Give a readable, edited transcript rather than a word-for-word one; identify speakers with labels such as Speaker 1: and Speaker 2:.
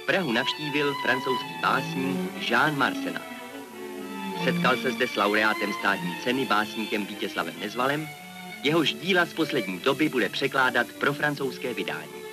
Speaker 1: Prahu navštívil francouzský básník Jean Marcenat. Setkal se zde s laureátem státní ceny básníkem Vítězslavem Nezvalem, jehož díla z poslední doby bude překládat pro francouzské vydání.